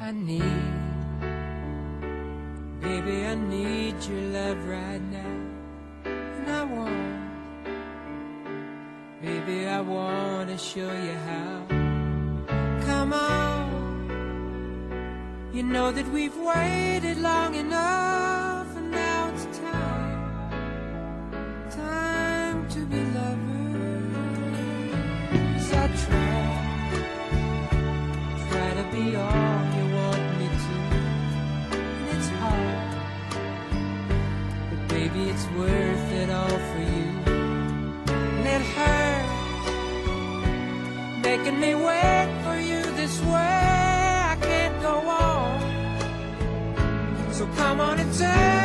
I need. Baby, I need your love right now. And I want, baby, I want to show you how. Come on, you know that we've waited long enough, and now it's time to be lovers. I try to be all you want me to, and it's hard, but baby, it's worth it all for you. And it hurts making me wait for you this way. I can't go on, so come on and tell